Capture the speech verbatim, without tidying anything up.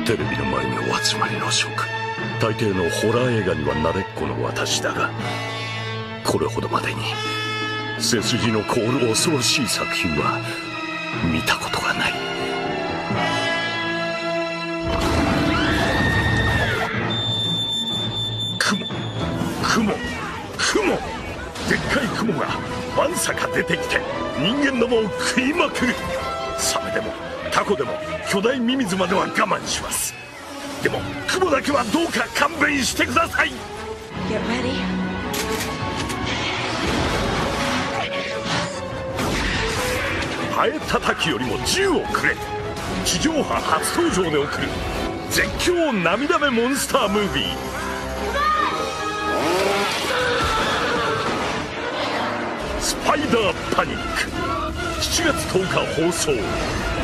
テレビの前にお集まりの諸君、大抵のホラー映画には慣れっこの私だが、これほどまでに背筋の凍る恐ろしい作品は見たことがない。雲雲雲、でっかい雲がわんさか出てきて人間どもを食いまくる。サメでもタコでも巨大ミミズまでは我慢します。でも雲だけはどうか勘弁してください。 Get ready. ハエ叩きよりも銃をくれ。地上波初登場で送る絶叫涙目モンスタームービー、スパイダーパニック、しちがつとおか放送。